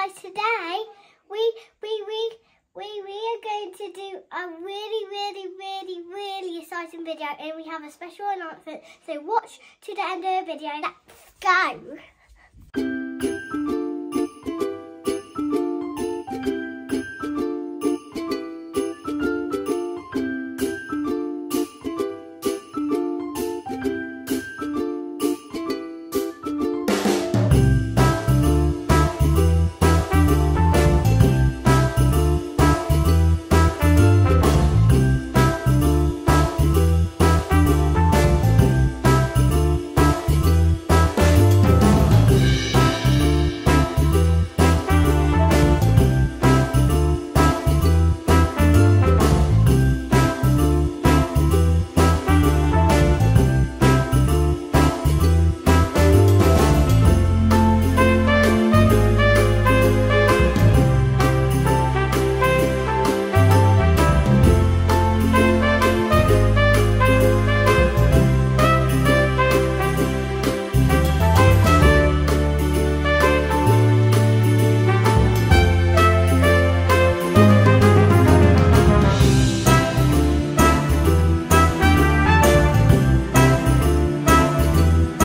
guys, today we are going to do a really exciting video, and we have a special announcement. So watch to the end of the video. Let's go.